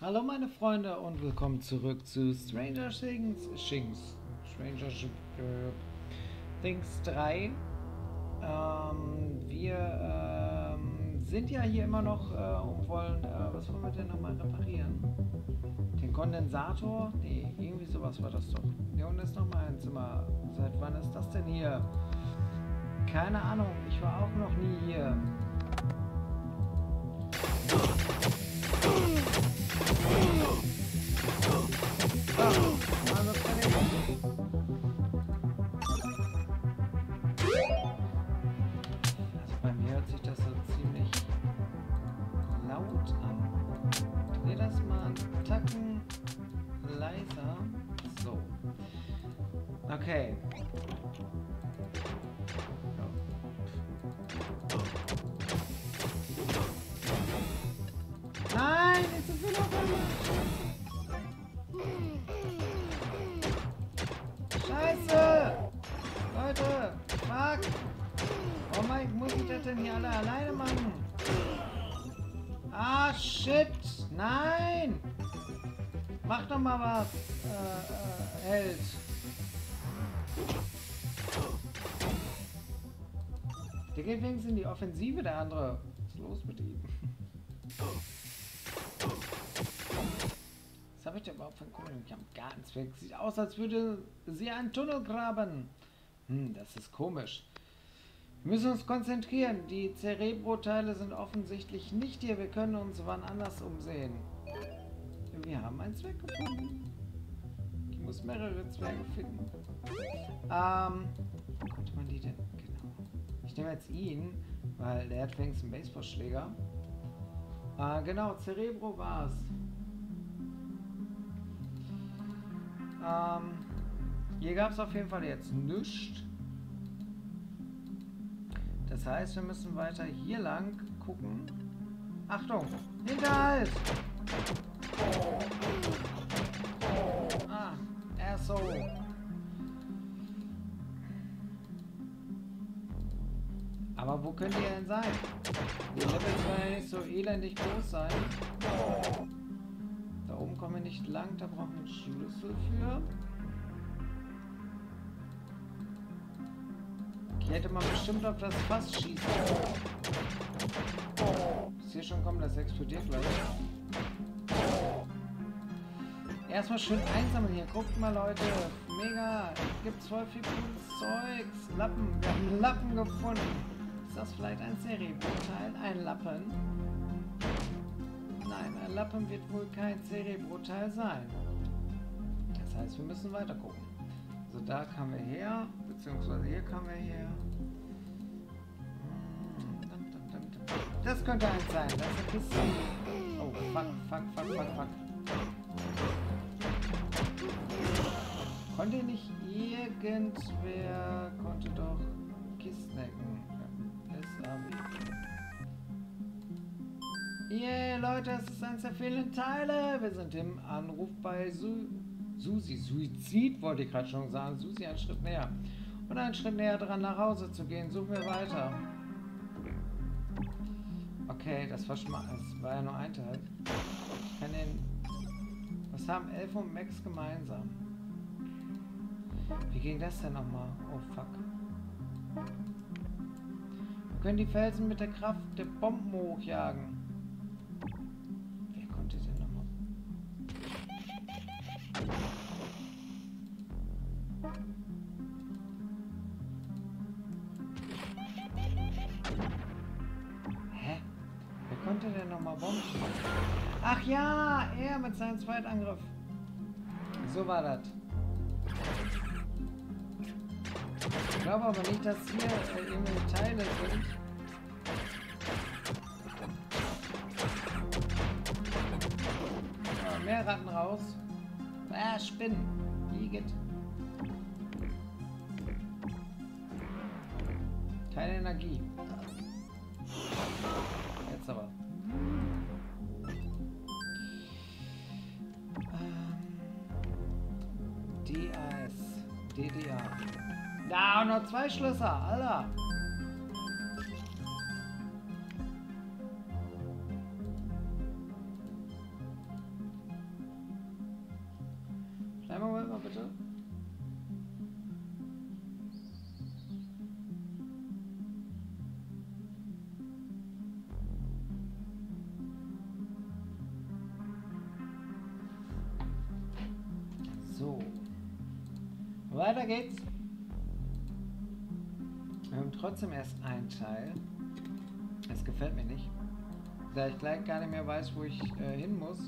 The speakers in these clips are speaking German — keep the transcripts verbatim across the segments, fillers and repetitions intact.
Hallo meine Freunde und willkommen zurück zu Stranger Things, Things, Stranger äh, Things drei. Ähm, wir ähm, sind ja hier immer noch äh, und wollen, äh, was wollen wir denn nochmal reparieren? Den Kondensator? Nee, irgendwie sowas war das doch. Hier unten ist nochmal ein Zimmer. Seit wann ist das denn hier? Keine Ahnung, ich war auch noch nie hier. Also bei mir hört sich das so ziemlich laut an. Dreh das mal einen Tacken leiser. So. Okay. Nein, nicht so viel auf einmal. Scheiße! Leute, fuck! Oh mein, muss ich das denn hier alle alleine machen? Ah, shit! Nein! Mach doch mal was, äh, äh, Held. Der geht wenigstens in die Offensive, der andere. Was ist los mit ihm? Was habe ich denn überhaupt für einen Kumpel? Ich habe gar nichts weg. Sieht aus, als würde sie einen Tunnel graben. Hm, das ist komisch. Wir müssen uns konzentrieren. Die Cerebro-Teile sind offensichtlich nicht hier. Wir können uns wann anders umsehen. Wir haben einen Zweck gefunden. Ich muss mehrere Zwerge finden. Ähm, wo konnte man die denn? Genau. Ich nehme jetzt ihn, weil der hat wenigstens einen Baseballschläger. Äh, genau, Cerebro war's. Ähm, hier gab es auf jeden Fall jetzt nichts. Das heißt, wir müssen weiter hier lang gucken. Achtung! Hinterhalt! Ah, er so. Aber wo könnt ihr denn sein? Die Level sollen ja nicht so elendig groß sein. Da oben kommen wir nicht lang, da brauchen wir einen Schlüssel für. Hier hätte man bestimmt auf das Fass schießen. Ich sehe schon kommen, das explodiert gleich. Erstmal schön einsammeln hier. Guckt mal, Leute. Mega. Gibt's voll viel cooles Zeugs. Lappen. Wir haben einen Lappen gefunden. Ist das vielleicht ein Cerebro-Teil? Ein Lappen? Nein, ein Lappen wird wohl kein Cerebro-Teil sein. Das heißt, wir müssen weiter gucken. Also da kamen wir her. Beziehungsweise hier kamen wir her. Das könnte eins sein. Das ist eine Kiste. Oh, fuck, fuck, fuck, fuck, fuck. Konnte nicht irgendwer, konnte doch Kisten hacken. S A W. Yeah, Leute, es ist eins der fehlenden Teile. Wir sind im Anruf bei Su Susi. Suizid wollte ich gerade schon sagen. Susi einen Schritt näher. Und einen Schritt näher dran, nach Hause zu gehen. Suchen wir weiter. Okay, das war schon mal, das war ja nur ein Teil. Ich kann den... Was haben Elf und Max gemeinsam? Wie ging das denn nochmal? Oh fuck. Wir können die Felsen mit der Kraft der Bomben hochjagen. Wer konnte denn nochmal? Hä? Wer konnte denn nochmal Bomben? Ach ja, er mit seinem Zweitangriff. So war das. Ich glaube aber nicht, dass hier äh, irgendwelche Teile sind. Oh, mehr Ratten raus. Ah, Spinnen. Igitt. Keine Energie. Jetzt aber. Ähm, D A S. D D A. Da, noch zwei Schlösser, Alter. Weiter geht's. Wir haben trotzdem erst ein Teil. Es gefällt mir nicht. Da ich gleich gar nicht mehr weiß, wo ich äh, hin muss.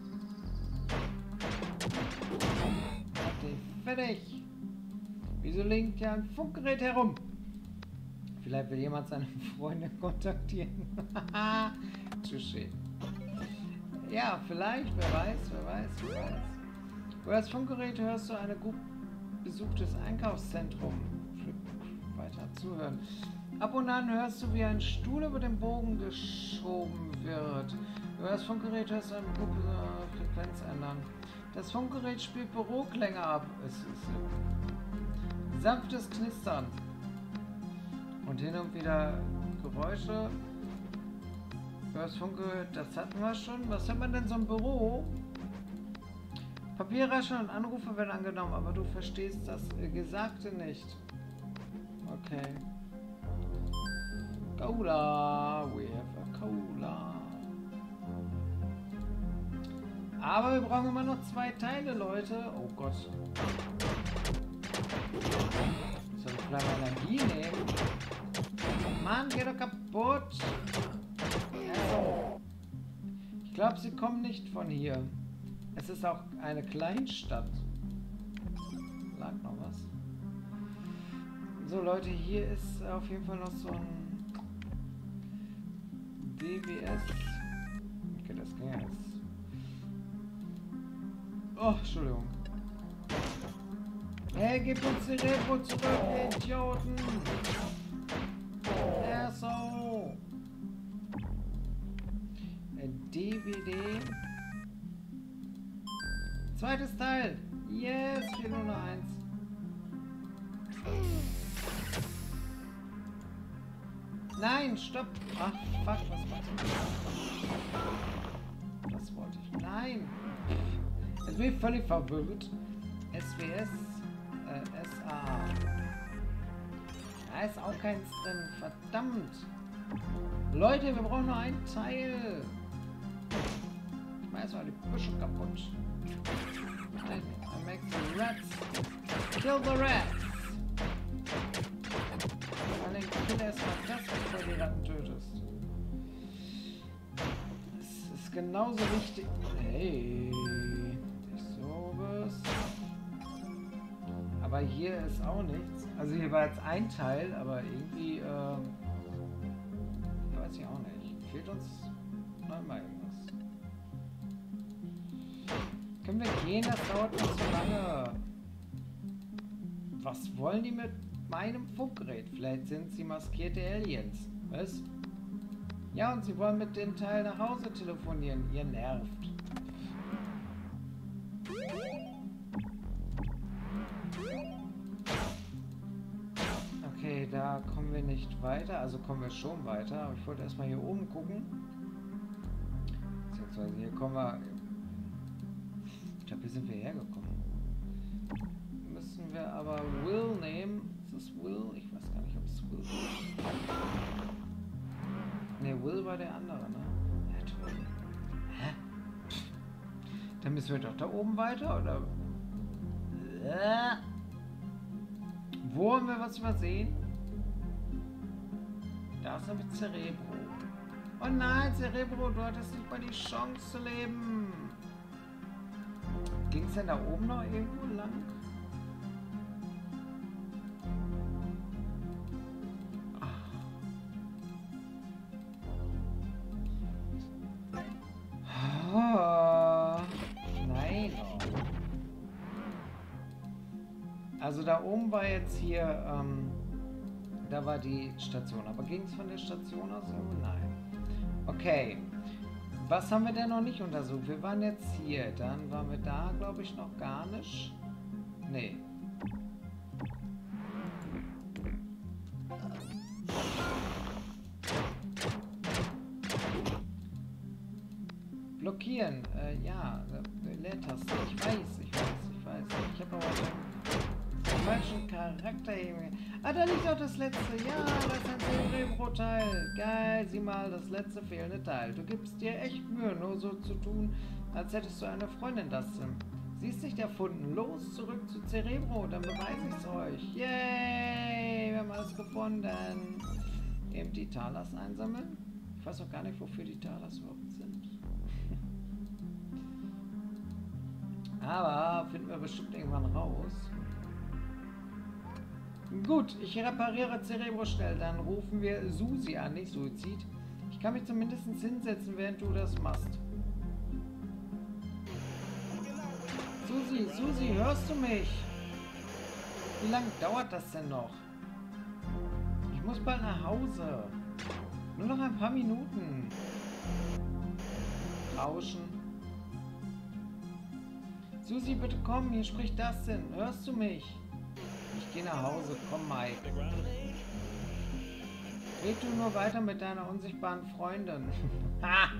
Okay, fertig. Wieso liegt ja ein Funkgerät herum? Vielleicht will jemand seine Freunde kontaktieren. Touché. Ja, vielleicht, wer weiß, wer weiß, wer weiß. Über das Funkgerät hörst du ein gut besuchtes Einkaufszentrum. Weiter zuhören. Ab und an hörst du, wie ein Stuhl über den Bogen geschoben wird. Über das Funkgerät hörst du eine gute Frequenz ändern. Das Funkgerät spielt Büroklänge ab. Es ist sanftes Knistern. Und hin und wieder Geräusche. Über das Funkgerät, das hatten wir schon. Was hat man denn so im Büro? Papierraschen und Anrufe werden angenommen, aber du verstehst das Gesagte nicht. Okay. Cola, we have a Cola. Aber wir brauchen immer noch zwei Teile, Leute. Oh Gott. Soll ich vielleicht mal Energie nehmen? Mann, geh doch kaputt. Also, ich glaube, sie kommen nicht von hier. Es ist auch eine Kleinstadt. Lag noch was? So Leute, hier ist auf jeden Fall noch so ein D W S. Okay, das ging jetzt. Oh, Entschuldigung. Hey, gib uns die Repo zurück, ihr Idioten! Ja, so. D V D. Zweites Teil. Yes, vier null eins. Nein, stopp. Ach, fuck, was machst du? Das wollte ich. Nein. Jetzt bin ich völlig verwirrt. S W S, äh, S A. Da ist auch keins drin. Verdammt. Leute, wir brauchen nur ein Teil. Ich weiß mal die Büsche kaputt. I make the rats. Kill the rats. Vor allem kill erstmal das, bevor du die Ratten tötest. Das ist genauso wichtig. Hey. Nicht so was. Aber hier ist auch nichts. Also hier war jetzt ein Teil, aber irgendwie, äh, weiß ich auch nicht. Fehlt uns noch mal irgendwas. Können wir gehen? Das dauert nicht so lange. Was wollen die mit meinem Funkgerät? Vielleicht sind sie maskierte Aliens. Was? Ja, und sie wollen mit dem Teil nach Hause telefonieren. Ihr nervt. Okay, da kommen wir nicht weiter. Also kommen wir schon weiter. Aber ich wollte erstmal hier oben gucken. Beziehungsweise hier kommen wir... Ich glaube, hier sind wir hergekommen. Müssen wir aber Will nehmen. Ist das Will? Ich weiß gar nicht, ob es Will ist. Ne, Will war der andere, ne? Ja, toll. Hä? Dann müssen wir doch da oben weiter, oder? Äh. Wo haben wir was übersehen? Da ist nämlich Cerebro. Oh nein, Cerebro, du hattest nicht mal die Chance zu leben. Ging es denn da oben noch irgendwo lang? Oh, nein. Also da oben war jetzt hier, ähm, da war die Station. Aber ging es von der Station aus? Oh nein. Okay. Was haben wir denn noch nicht untersucht? Wir waren jetzt hier. Dann waren wir da, glaube ich, noch gar nicht. Nee. Blockieren. Äh, ja. Leertaste. Ich weiß, ich weiß, ich weiß. Ich habe aber den falschen Charakter eben. Ah, da liegt auch das letzte. Ja, das ist ein Cerebro-Teil. Geil, sieh mal, das letzte fehlende Teil. Du gibst dir echt Mühe, nur so zu tun, als hättest du eine Freundin. Das Sie ist nicht erfunden. Los, zurück zu Cerebro, dann beweise ich es euch. Yay! Wir haben alles gefunden. Eben die Talas einsammeln. Ich weiß auch gar nicht, wofür die Talas überhaupt sind. Aber finden wir bestimmt irgendwann raus. Gut, ich repariere Cerebro schnell. Dann rufen wir Susi an, nicht Suizid. Ich kann mich zumindest hinsetzen, während du das machst. Susi, Susi, hörst du mich? Wie lange dauert das denn noch? Ich muss bald nach Hause. Nur noch ein paar Minuten. Rauschen. Susi, bitte komm, hier spricht Dustin. Hörst du mich? Ich gehe nach Hause. Komm, Mike. Red du nur weiter mit deiner unsichtbaren Freundin. Ha!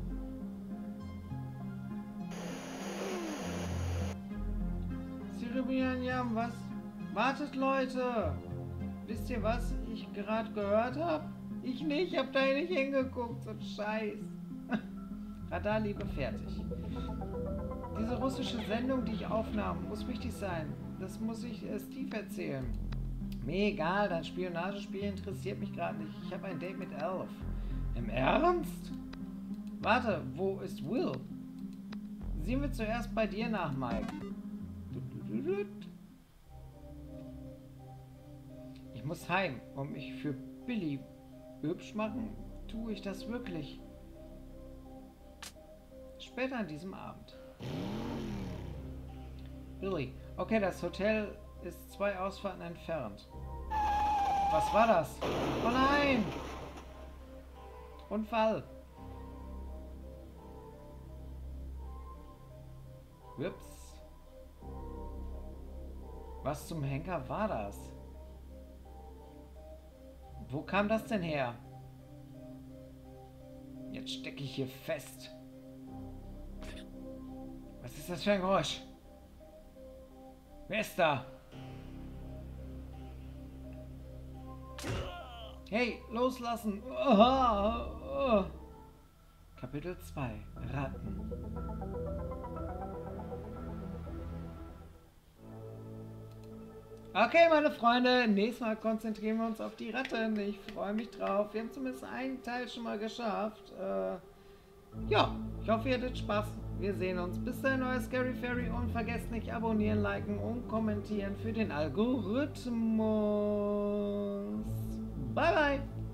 Cerebrian Jam, was? Wartet, Leute! Wisst ihr, was ich gerade gehört habe? Ich nicht, ich hab da nicht hingeguckt, so ein Scheiß. Radarliebe fertig. Diese russische Sendung, die ich aufnahm, muss wichtig sein. Das muss ich äh, Steve erzählen. Mir egal, dein Spionagespiel interessiert mich gerade nicht. Ich habe ein Date mit Elf. Im Ernst? Warte, wo ist Will? Sehen wir zuerst bei dir nach, Mike. Ich muss heim, um mich für Billy hübsch machen. Tue ich das wirklich? Später an diesem Abend. Billy. Okay, das Hotel ist zwei Ausfahrten entfernt. Was war das? Oh nein! Unfall. Ups. Was zum Henker war das? Wo kam das denn her? Jetzt stecke ich hier fest. Was ist das für ein Geräusch? Wer ist da? Hey, loslassen! Oh, oh. Kapitel zwei. Ratten. Okay, meine Freunde, nächstes Mal konzentrieren wir uns auf die Ratten. Ich freue mich drauf. Wir haben zumindest einen Teil schon mal geschafft. Äh, ja, ich hoffe, ihr hattet Spaß. Wir sehen uns. Bis dahin, euer Scary Fairy und vergesst nicht abonnieren, liken und kommentieren für den Algorithmus. Bye, bye!